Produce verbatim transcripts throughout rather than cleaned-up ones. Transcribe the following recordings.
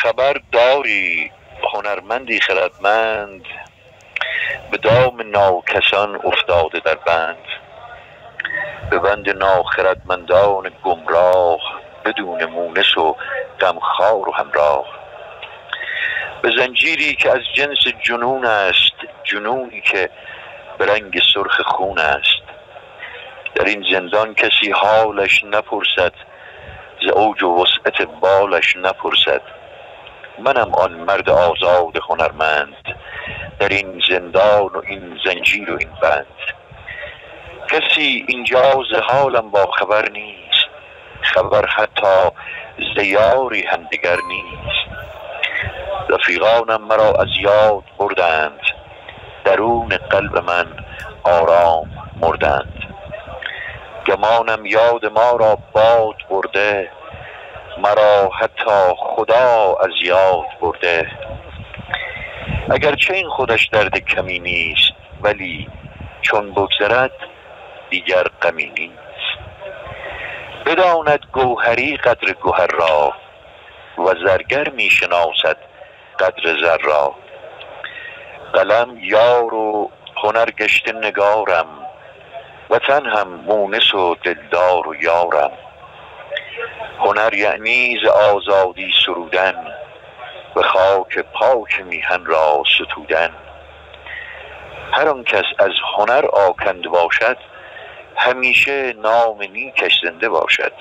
خبر داری هنرمندی خردمند، به دام ناکسان افتاده در بند. به بند ناخردمندان گمراه، بدون مونس و غمخوار و همراه. به زنجیری که از جنس جنون است، جنونی که به رنگ سرخ خون است. در این زندان کسی حالش نپرسد، ز اوج و وسعت بالش نپرسد. منم آن مرد آزاد هنرمند، در این زندان و این زنجیر و این بند. کسی اینجا ز حالم با خبر نیست، خبر حتی ز یاری هم دگر نیست. رفیقانم مرا از یاد بردند، درون قلب من آرام مردند. گمانم یاد ما را باد برده، مرا حتی خدا از یاد برده. اگرچه این خودش درد کمی نیست، ولی چون بگذرد دیگر غمی نیست. بداند گوهری قدر گوهر را، و زرگر می شناسد قدر زر را. قلم یار و هنر گشته نگارم، وطن هم مونس و دلدار و یارم. هنر یعنی ز آزادی سرودن، به خاک پاک میهن را ستودن. هر آن کس از هنر آکنده باشد، همیشه نام نیکش زنده باشد.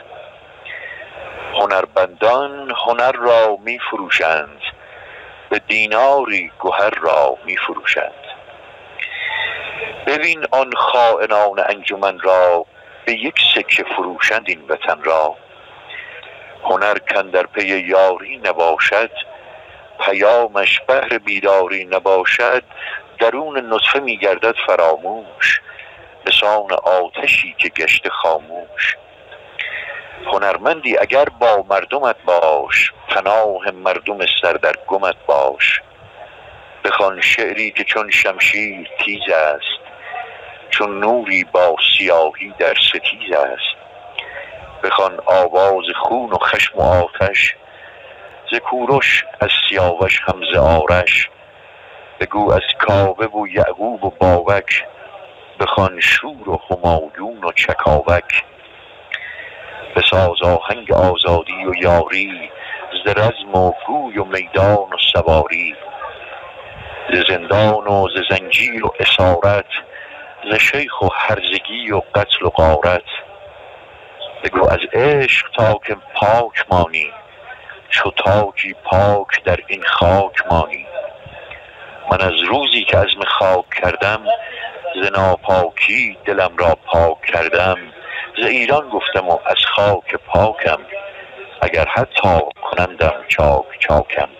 هنربندان هنر را می فروشند، به دیناری گوهر را می فروشند. ببین آن خائنان انجمن را، به یک سکه فروشند این وطن را. هنر کاندر پی یاری نباشد، پیامش بهر بیداری نباشد. درون نطفه می گردد فراموش، به سان آتشی که گشته خاموش. هنرمندی اگر با مردمت باش، پناه مردم سردرگمت باش. بخوان شعری که چون شمشیر تیز است، چون نوری با سیاهی در ستیز است. بخوان آواز خون و خشم و آتش، ز کوروش از سیاوش هم ز آرش. بگو از کاوه و یعقوب و بابک، بخوان شور و همایون و چکاوک. بساز آهنگ آزادی و یاری، ز رزم و گوی و میدان و سواری. ز زندان و ز زنجیر و اسارت، ز شیخ و هرزگی و قتل و غارت. بگو از عشق تا که پاک مانی، چو تاجی پاک در این خاک مانی. من از روزی که عزم خاک کردم، ز ناپاکی دلم را پاک کردم. ز ایران گفتم و از خاک پاکم، اگر حتی کنندم چاک چاکم.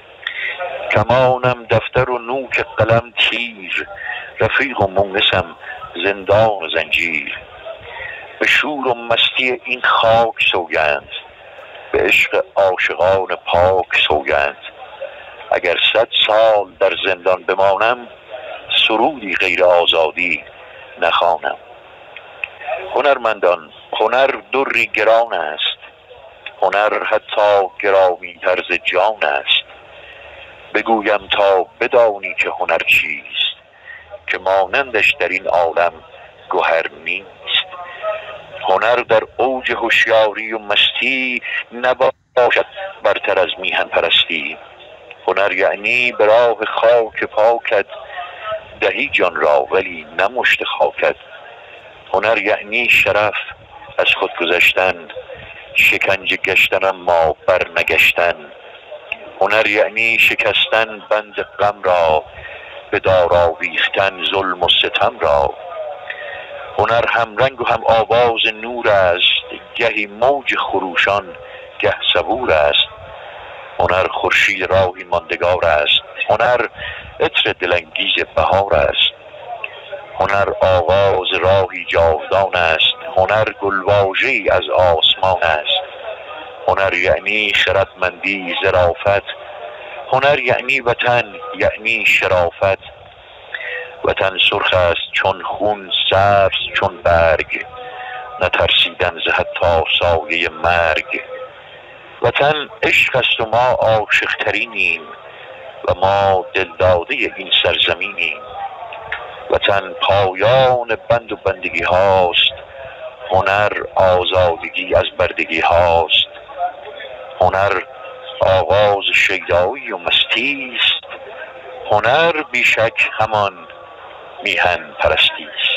کمانم دفتر و نوک قلم تیر، رفیق و مونسم زندان و زنجیر. به شور و مستی این خاک سوگند، به عشق عاشقان پاک سوگند. اگر صد سال در زندان بمانم، سرودی غیر آزادی نخوانم. هنرمندان هنر دری گران است، هنر حتی گرامی تر ز جان است. بگویم تا بدانی که هنر چیست، که مانندش در این عالم گوهر نیست. هنر در اوج هوشیاری و مستی، نباشد برتر از میهن پرستی. هنر یعنی به راه خاک پاکت، دهی جان را ولی نه مشت خاکت. هنر یعنی شرف از خود گذشتن، شکنجه گشتن اما بر نگشتن. هنر یعنی شکستن بند غم را، به دار آویختن ظلم و ستم را. هنر هم رنگ و هم آواز نور است، گهی موج خروشان گه صبور است. هنر خورشید راهی ماندگار است، هنر عطر دلانگیز بهار است. هنر آغاز راهی جاودان است، هنر گلواژه‌ای از آسمان است. هنر یعنی خردمندی ظرافت، هنر یعنی وطن یعنی شرافت. وطن سرخ است چون خون، سبز چون برگ، نترسیدن ز حتی سایه مرگ. وطن عشق است و ما عاشق ترینیم و ما دلداده این سرزمینیم. وطن پایان بند و بندگی هاست، هنر آزادگی از بردگی هاست. هنر آغاز شیدایی و مستی است، هنر بیشک همان میهن پرستی است.